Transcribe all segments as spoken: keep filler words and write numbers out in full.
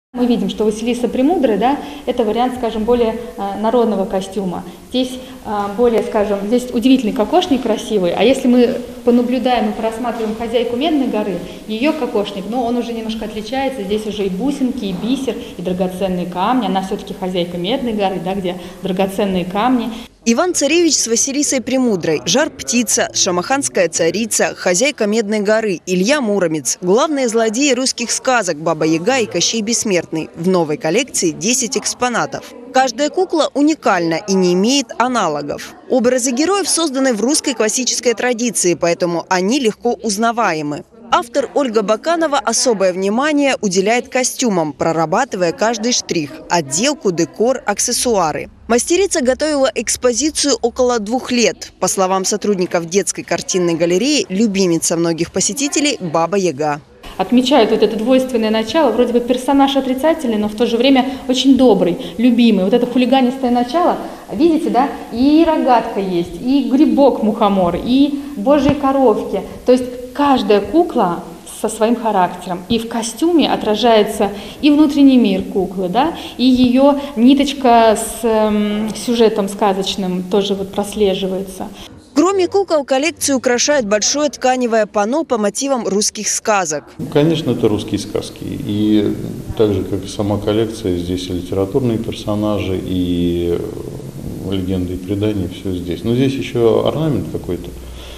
Мы видим, что Василиса Премудрая, да, это вариант, скажем, более э, народного костюма. Здесь э, более, скажем, здесь удивительный кокошник красивый, а если мы понаблюдаем и просматриваем хозяйку Медной горы, ее кокошник, ну, он уже немножко отличается, здесь уже и бусинки, и бисер, и драгоценные камни. Она все-таки хозяйка Медной горы, да, где драгоценные камни. Иван-царевич с Василисой Премудрой, Жар-птица, шамаханская царица, хозяйка Медной горы, Илья Муромец, главные злодеи русских сказок Баба-Яга и Кощей Бессмертный. В новой коллекции десять экспонатов. Каждая кукла уникальна и не имеет аналогов. Образы героев созданы в русской классической традиции, поэтому они легко узнаваемы. Автор Ольга Баканова особое внимание уделяет костюмам, прорабатывая каждый штрих – отделку, декор, аксессуары. Мастерица готовила экспозицию около двух лет. По словам сотрудников детской картинной галереи, любимица многих посетителей – Баба-Яга. Отмечают вот это двойственное начало, вроде бы персонаж отрицательный, но в то же время очень добрый, любимый. Вот это хулиганистое начало, видите, да, и рогатка есть, и грибок-мухомор, и божьи коровки. То есть каждая кукла со своим характером. И в костюме отражается и внутренний мир куклы, да, и ее ниточка с э, сюжетом сказочным тоже вот прослеживается. Кроме кукол, коллекцию украшает большое тканевое панно по мотивам русских сказок. Конечно, это русские сказки. И так же, как и сама коллекция, здесь и литературные персонажи, и легенды и предания, все здесь. Но здесь еще орнамент какой-то,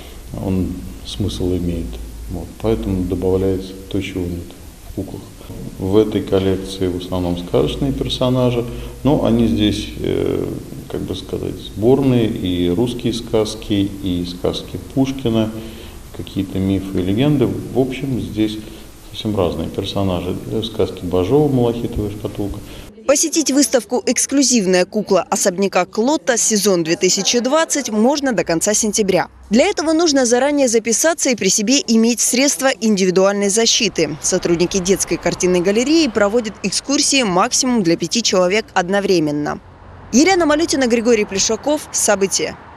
он смысл имеет. Вот, поэтому добавляется то, чего нет в куклах. В этой коллекции в основном сказочные персонажи, но они здесь, э, как бы сказать, сборные, и русские сказки, и сказки Пушкина, какие-то мифы и легенды. В общем, здесь совсем разные персонажи. Сказки Бажова, «Малахитовая шкатулка». Посетить выставку «Эксклюзивная кукла особняка Клотта. Сезон две тысячи двадцать» можно до конца сентября. Для этого нужно заранее записаться и при себе иметь средства индивидуальной защиты. Сотрудники детской картинной галереи проводят экскурсии максимум для пяти человек одновременно. Елена Малютина, Григорий Плешаков. События.